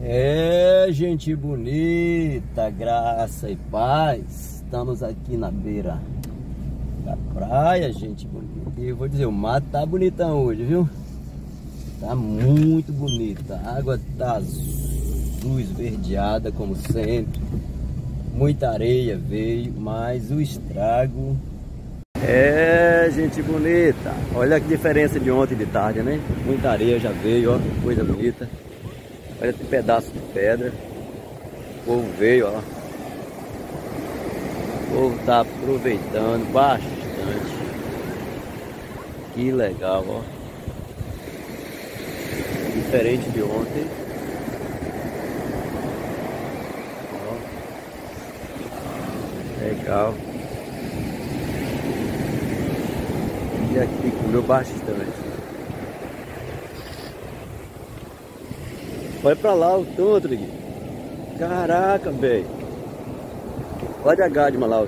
É, gente bonita, graça e paz. Estamos aqui na beira da praia, gente bonita. E eu vou dizer, o mato tá bonitão hoje, viu? Tá muito bonita. A água tá azul, esverdeada, como sempre. Muita areia veio, mas o estrago... É, gente bonita. Olha que diferença de ontem de tarde, né? Muita areia já veio, ó. Coisa bonita. Olha que pedaço de pedra. O povo veio, ó. O povo tá aproveitando bastante. Que legal, ó. Diferente de ontem. Ó. Legal. E aqui comeu bastante. Olha pra lá o tanto aqui. Caraca, velho. Olha a gádima lá.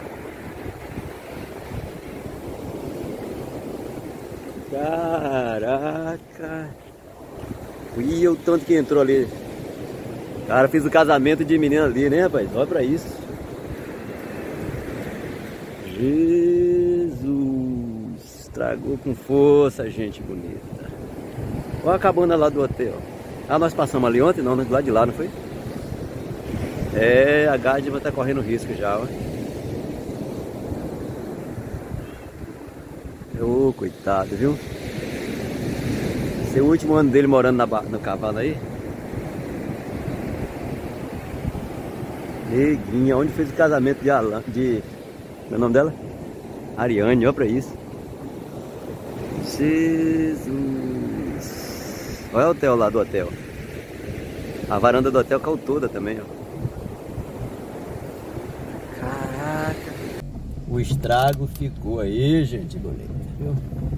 Caraca. E o tanto que entrou ali. Cara, fiz o casamento de menina ali, né, rapaz? Olha pra isso. Jesus. Estragou com força, gente bonita. Olha a cabana lá do hotel. Ah, nós passamos ali ontem? Não, do lado de lá, não foi? É, a gádima tá correndo risco já, ó. Ô, coitado, viu? Esse é o último ano dele morando no cavalo aí. Neguinha, onde fez o casamento de Alan, de... Qual é o nome dela? Ariane, olha pra isso. Jesus. Olha o hotel lá do hotel. A varanda do hotel caiu toda também, ó. Caraca. O estrago ficou aí, gente bonita, viu?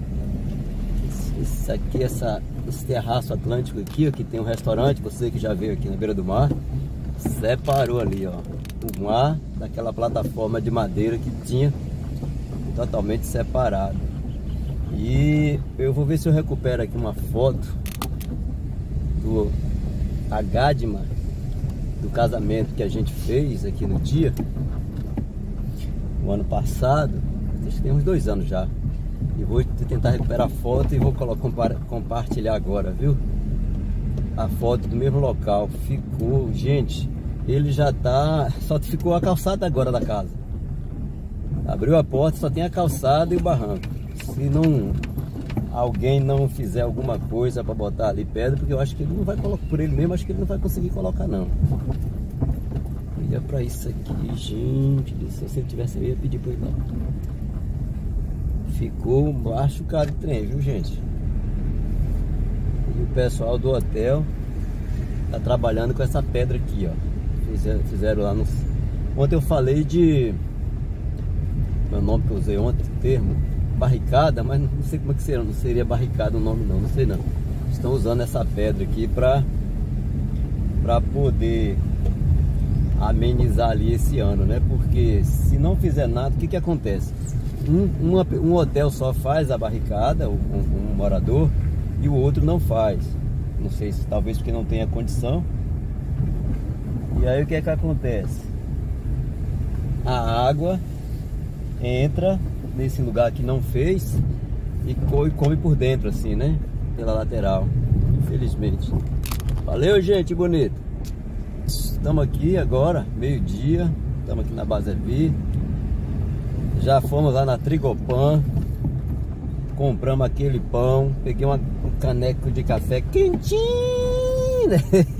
Isso aqui, esse terraço atlântico aqui, ó, que tem um restaurante, você que já veio aqui na beira do mar, separou ali, ó, o mar daquela plataforma de madeira que tinha totalmente separado. E eu vou ver se eu recupero aqui uma foto a gádima do casamento que a gente fez aqui no dia, o ano passado, acho que tem uns 2 anos já. E vou tentar recuperar a foto e vou compartilhar agora, viu? A foto do mesmo local. Ficou, gente, ele já tá... Só ficou a calçada agora da casa. Abriu a porta, só tem a calçada e o barranco. Se não... alguém não fizer alguma coisa para botar ali pedra, porque eu acho que ele não vai colocar, por ele mesmo, acho que ele não vai conseguir colocar não. Olha pra isso aqui, gente, se você tivesse aí, eu ia pedir pra ele lá. Ficou machucado o trem, viu, gente? E o pessoal do hotel tá trabalhando com essa pedra aqui, ó. Fizeram lá no... Ontem eu falei de... Meu nome que eu usei ontem, o termo barricada, mas não sei como é que seria, não seria barricada o nome não sei não. Estão usando essa pedra aqui para poder amenizar ali esse ano, né? Porque se não fizer nada, o que acontece? Um hotel só faz a barricada, um morador, e o outro não faz. Não sei se talvez porque não tenha condição. E aí o que acontece? A água entra nesse lugar que não fez e come por dentro assim, né? Pela lateral, infelizmente. Valeu, gente bonita. Estamos aqui agora, meio-dia. Estamos aqui na Basevi. Já fomos lá na Trigopan. Compramos aquele pão. Peguei um caneco de café quentinho, né?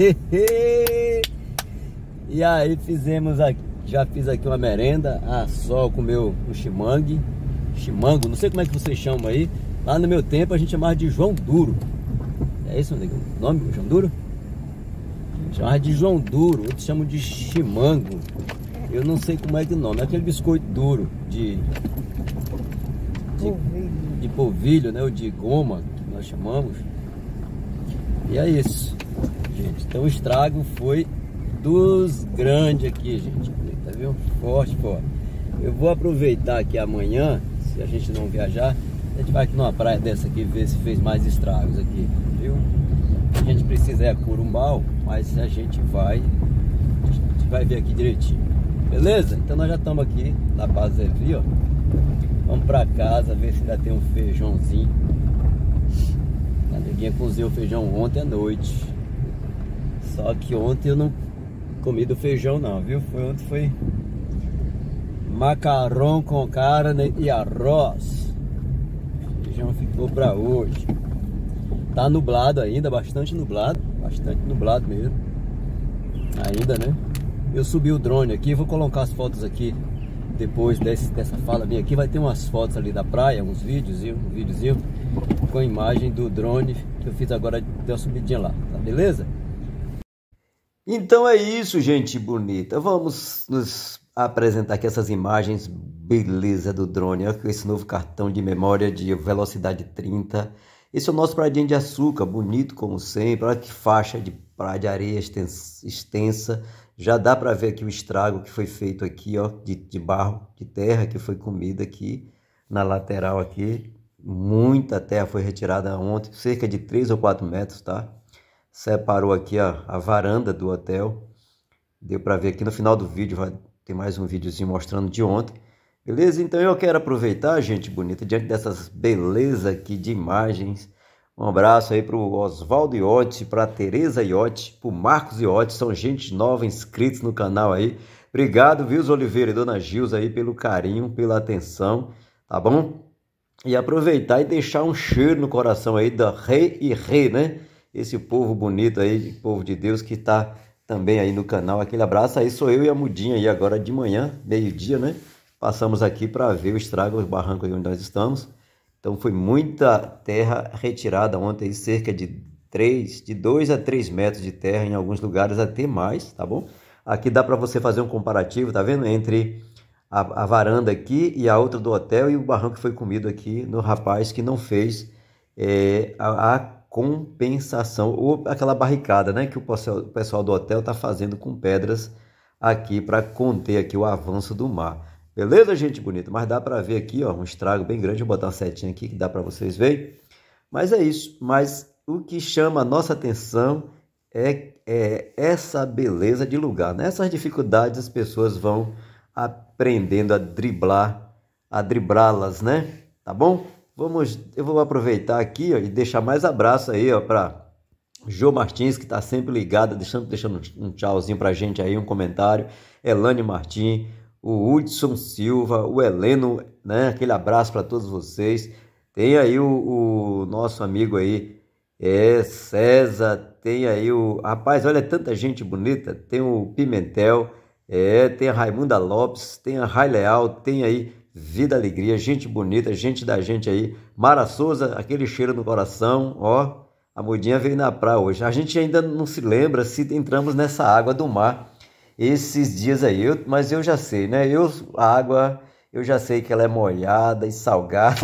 E aí fizemos aqui. Já fiz aqui uma merenda. A Sol comeu um chimangue. Chimango, não sei como é que vocês chamam aí. Lá no meu tempo a gente chamava de João Duro. É isso o nome? João Duro? Chamava de João Duro, outros chamam de chimango. Eu não sei como é que é o nome. É aquele biscoito duro de polvilho, né? Ou de goma, que nós chamamos. E é isso, gente. Então o estrago foi dos grandes aqui, gente. Tá vendo? Forte, forte. Eu vou aproveitar aqui amanhã, se a gente não viajar, a gente vai aqui numa praia dessa aqui ver se fez mais estragos aqui, viu? a gente precisa é Corumbau, mas a gente vai ver aqui direitinho. Beleza? Então nós já estamos aqui na base Zevi, ó. Vamos pra casa ver se já tem um feijãozinho. A neguinha cozinhou o feijão ontem à noite. Só que ontem eu não comi do feijão não, viu? Ontem foi macarrão com carne e arroz. O feijão ficou pra hoje. Tá nublado ainda, bastante nublado mesmo. Ainda, né? Eu subi o drone aqui, vou colocar as fotos aqui. Depois dessa fala minha aqui, vai ter umas fotos ali da praia, uns vídeos, um videozinho com a imagem do drone que eu fiz agora, deu uma subidinha lá, tá beleza? Então é isso, gente bonita. Vamos nos apresentar aqui essas imagens, beleza do drone. Olha esse novo cartão de memória de velocidade 30. Esse é o nosso pradinho de açúcar, bonito como sempre. Olha que faixa de praia de areia extensa. Já dá para ver aqui o estrago que foi feito aqui, ó, de barro, de terra que foi comida aqui na lateral aqui. Muita terra foi retirada ontem, cerca de 3 ou 4 metros, tá? Separou aqui a varanda do hotel. Deu para ver aqui no final do vídeo, vai ter mais um videozinho mostrando de ontem. Beleza? Então eu quero aproveitar, gente bonita, diante dessas belezas aqui de imagens. Um abraço aí para o Oswaldo Iotti, para a Tereza Iotti, para o Marcos Iotti, são gente nova, inscritos no canal aí. Obrigado, Vils Oliveira e Dona Gilza aí pelo carinho, pela atenção, tá bom? E aproveitar e deixar um cheiro no coração aí da Rei e Rei, né? Esse povo bonito aí, povo de Deus que tá também aí no canal. Aquele abraço aí, sou eu e a Mudinha aí agora de manhã, meio-dia, né? Passamos aqui para ver o estrago, o barranco aí onde nós estamos. Então foi muita terra retirada ontem, cerca de 2 a 3 metros de terra, em alguns lugares até mais, tá bom? Aqui dá para você fazer um comparativo, tá vendo? Entre a varanda aqui e a outra do hotel e o barranco que foi comido aqui no rapaz que não fez a compensação, ou aquela barricada, né? Que o pessoal do hotel tá fazendo com pedras aqui para conter aqui o avanço do mar. Beleza, gente bonita? Mas dá para ver aqui, ó, um estrago bem grande. Vou botar uma setinha aqui que dá para vocês verem. Mas é isso. Mas o que chama a nossa atenção é essa beleza de lugar. Nessas dificuldades as pessoas vão aprendendo a driblá-las, né? Tá bom? Eu vou aproveitar aqui, ó, e deixar mais abraço aí, ó, para Jô Martins, que está sempre ligada, deixando um tchauzinho pra gente aí, um comentário. Elane Martins, o Hudson Silva, o Heleno, né? Aquele abraço para todos vocês. Tem aí o nosso amigo aí, César, tem aí rapaz, olha, tanta gente bonita. Tem o Pimentel, tem a Raimunda Lopes, tem a Rai Leal, tem aí Vida Alegria, gente bonita, gente da gente aí. Mara Souza, aquele cheiro no coração, ó. A Mudinha veio na praia hoje. A gente ainda não se lembra se entramos nessa água do mar esses dias aí, mas eu já sei, né? A água, eu já sei que ela é molhada e salgada.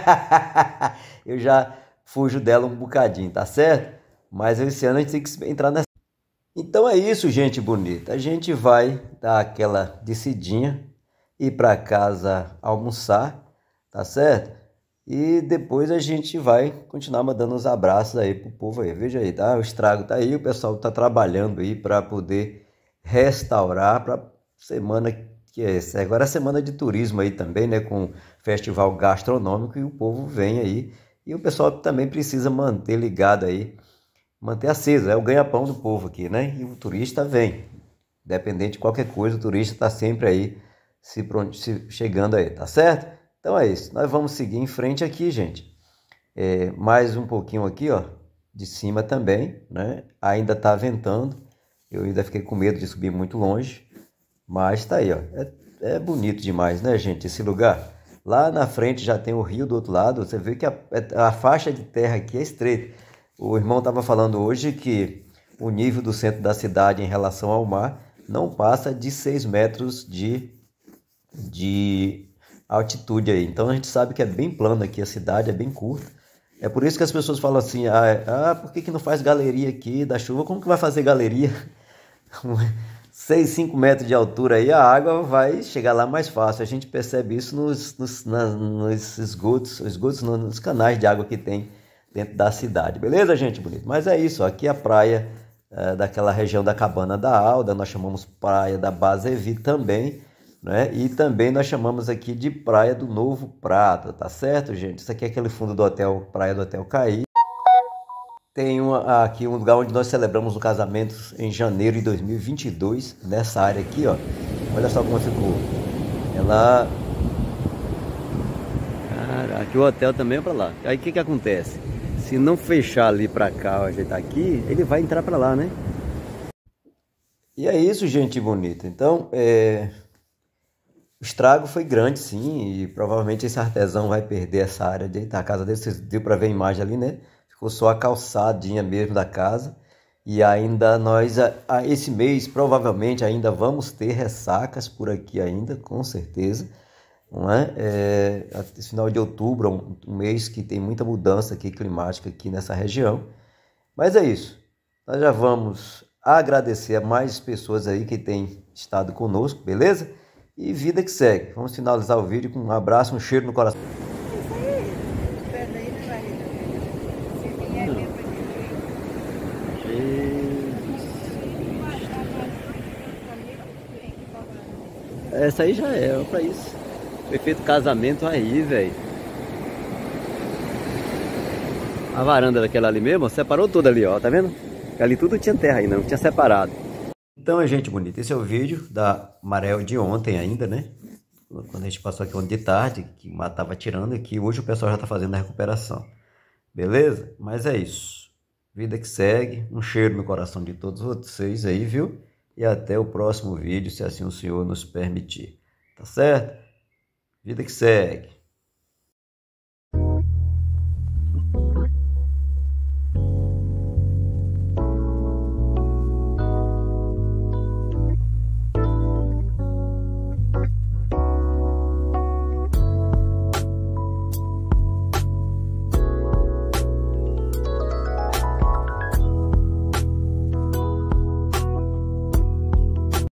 Eu já fujo dela um bocadinho, tá certo? Mas esse ano a gente tem que entrar nessa. Então é isso, gente bonita. A gente vai dar aquela descidinha, ir para casa almoçar, tá certo? E depois a gente vai continuar mandando os abraços aí pro povo aí. Veja aí, tá? O estrago tá aí, o pessoal tá trabalhando aí para poder restaurar para semana que é essa. Agora é semana de turismo aí também, né, com festival gastronômico, e o povo vem aí e o pessoal também precisa manter ligado aí, manter aceso, é o ganha-pão do povo aqui, né? E o turista vem, independente de qualquer coisa, o turista está sempre aí chegando aí, tá certo? Então é isso, nós vamos seguir em frente aqui, gente. Mais um pouquinho aqui, ó, de cima também, né? Ainda tá ventando. Eu ainda fiquei com medo de subir muito longe, mas tá aí, ó. É bonito demais, né, gente, esse lugar. Lá na frente já tem o rio do outro lado, você vê que a faixa de terra aqui é estreita. O irmão estava falando hoje que o nível do centro da cidade em relação ao mar não passa de 6 metros de altitude aí. Então a gente sabe que é bem plano aqui, a cidade é bem curta. É por isso que as pessoas falam assim, por que não faz galeria aqui da chuva? Como que vai fazer galeria? 6, 5 metros de altura aí, a água vai chegar lá mais fácil. A gente percebe isso nos esgotos, nos canais de água que tem dentro da cidade. Beleza, gente bonita? Mas é isso, ó, aqui é a praia daquela região da Cabana da Alda, nós chamamos praia da Basevi também, né? E também nós chamamos aqui de Praia do Novo Prata, tá certo, gente? Isso aqui é aquele fundo do hotel, Praia do Hotel Caí. Tem aqui um lugar onde nós celebramos o casamento em janeiro de 2022, nessa área aqui, ó. Olha só como ficou. Ela... Cara, aqui o hotel também é pra lá. Aí o que que acontece? Se não fechar ali pra cá, ajeitar aqui, ele vai entrar pra lá, né? E é isso, gente bonita. Então, o estrago foi grande, sim, e provavelmente esse artesão vai perder essa área de a casa dele. Vocês deu para ver a imagem ali, né? Ficou só a calçadinha mesmo da casa. E ainda nós, esse mês, provavelmente ainda vamos ter ressacas por aqui ainda, com certeza. Não é? Esse final de outubro é um mês que tem muita mudança aqui, climática aqui nessa região. Mas é isso. Nós já vamos agradecer a mais pessoas aí que têm estado conosco, beleza? E vida que segue. Vamos finalizar o vídeo com um abraço, um cheiro no coração. Isso aí. Espera aí, né, Maria? Se vier aqui pra gente. Essa aí já é, olha pra isso. Foi feito casamento aí, velho. A varanda daquela ali mesmo, separou toda ali, ó, tá vendo? Ali tudo tinha terra ainda, não tinha separado. Então, gente bonita, esse é o vídeo da maré de ontem ainda, né? Quando a gente passou aqui ontem de tarde, que o mato tava tirando aqui, hoje o pessoal já tá fazendo a recuperação. Beleza? Mas é isso. Vida que segue, um cheiro no coração de todos vocês aí, viu? E até o próximo vídeo, se assim o Senhor nos permitir. Tá certo? Vida que segue.